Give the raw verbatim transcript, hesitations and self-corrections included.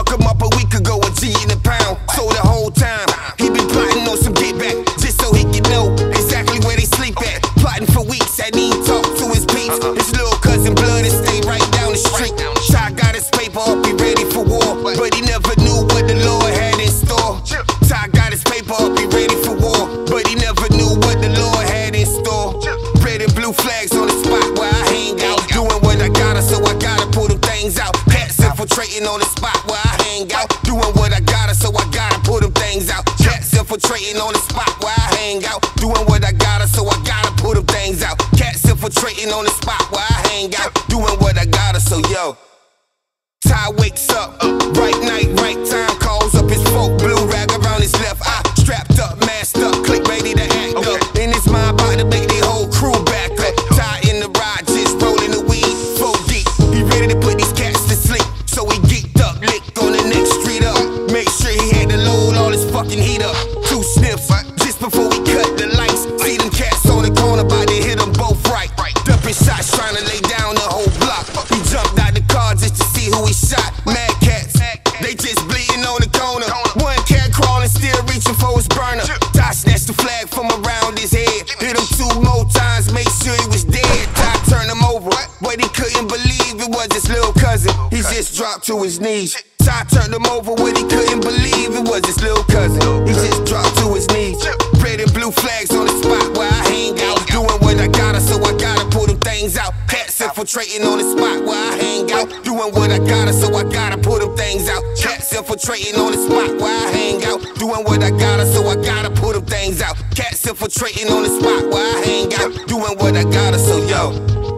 Struck him up a week ago, a G in a pound. So the whole time, he been plotting on some get back, just so he can know exactly where they sleep at. Plotting for weeks, I need to talk to his peeps. His little cousin Blood is stay right down the street. Ty got his paper up, he ready for war, but he never knew what the Lord had in store. Ty got his paper up, he ready for war, but he never knew what the Lord had in store. Red and blue flags on the spot where I hang out, doing what I gotta, so I gotta pull them things out. Cats infiltrating on the spot where I hang out, doing what I gotta, so I gotta pull them things out. Cats infiltrating on the spot where I hang out, doing what I gotta, so I gotta pull them things out. Cats infiltrating on the spot where I hang out, doing what I gotta, so yo. Ty wakes up, right night, right time, calls up his folk, blue rag around his left eye, strapped up, masked up, click ready to act up. In his mind, about to make their whole crew back up. Ty in the ride, just rolling the weed, four deep. He ready to put these cats to sleep, so he geeked up, licked on the next street up. Make sure he had to load all his fucking heat up. Two sniffs, just before we cut the lights. See them cats on the corner, about to hit them both right. Dumping shots, trying to lay down the whole block. He jumped out the car just to see who he shot. Mad cats, they just bleeding on the corner. One cat crawling, still reaching for his burner. Ty snatched the flag from around his head, hit him two more times, make sure he was dead. Ty turned him over, but he couldn't believe it was his little cousin. He just dropped to his knees. Ty turned him over, but he couldn't believe it was his little cousin. He just dropped to his knees. Red and blue flags on the spot where I hang out, doing what I gotta, so I gotta pull them things out. Cats infiltrating on the spot where I hang out, doing what I gotta, so I gotta pull them things out. Cats infiltrating on the spot where I hang out, doing what I gotta, so I gotta pull them things out. Cats infiltrating on the spot where I hang out, doing what I gotta, so yo.